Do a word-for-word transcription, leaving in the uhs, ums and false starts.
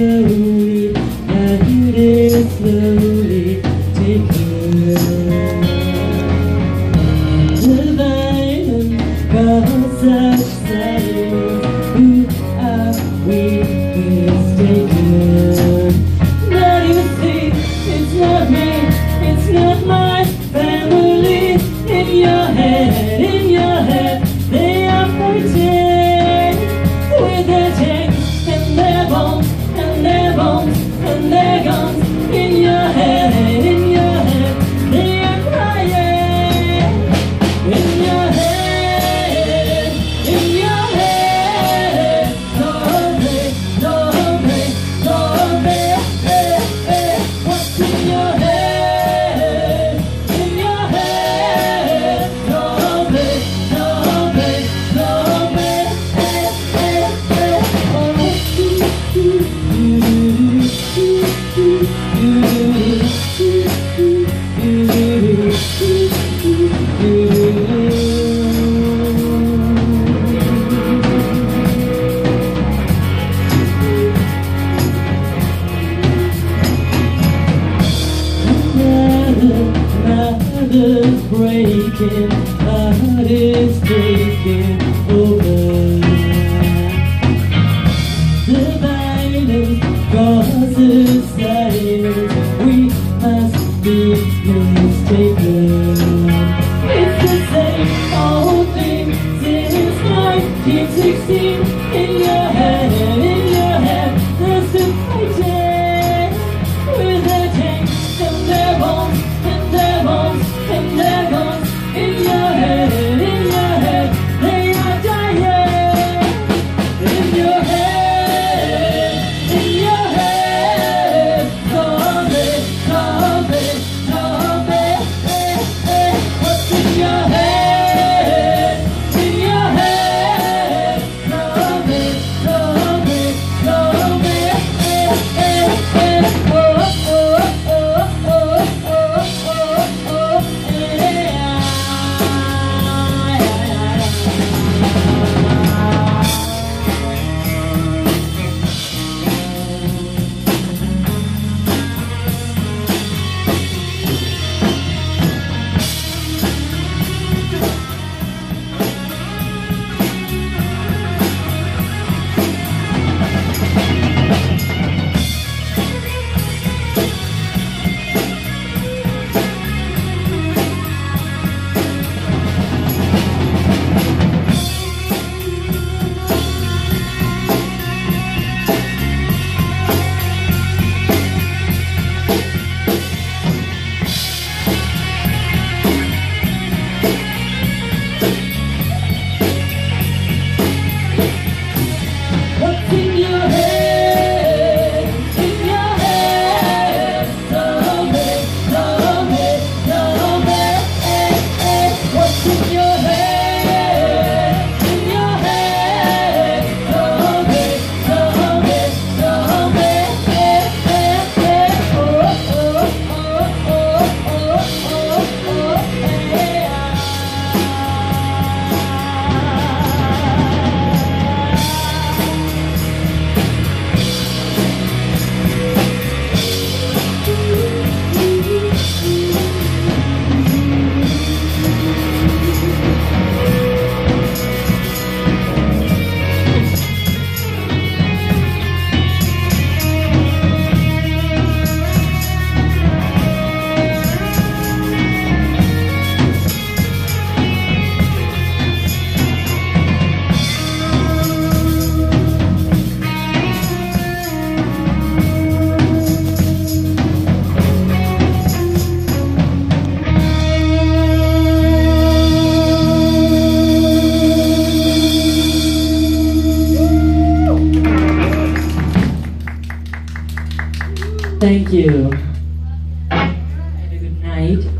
slowly, and it slowly taken. The violence caused such silence. Who are we mistaken? Now you see, it's not me, it's not my family. In your head, in your head, they are fighting with their tanks and their bombs and their bombs and their guns. In your head, in your head, they are crying. In your head, in your head, zombie, zombie, zombie, eh, eh. What's in your head? In your head, zombie, zombie, zombie, eh, eh, eh. Oh, ooh, ooh, Another's breaking, my heart is taking over. The violence causes silence. We must be mistaken. It's the same old thing since nineteen sixteen. In your head, in your head, there's the fighting with their tanks and their bombs and their bombs and their guns. In your head, in your head, they are dying. In your head, in your head, zombie, zombie, zombie, eh, eh. What's in your head? In your head, zombie, zombie, zombie, eh, eh, eh. Oh, oh, oh, oh, oh, oh, oh, eh, ah. What's in your head? In your head, zombie, zombie, zombie, eh, eh. What's in your head? In your head, zombie, zombie, zombie, eh, eh, eh. Oh, oh, oh, oh, oh, oh, oh, eh, ah. Thank you. Have a good night.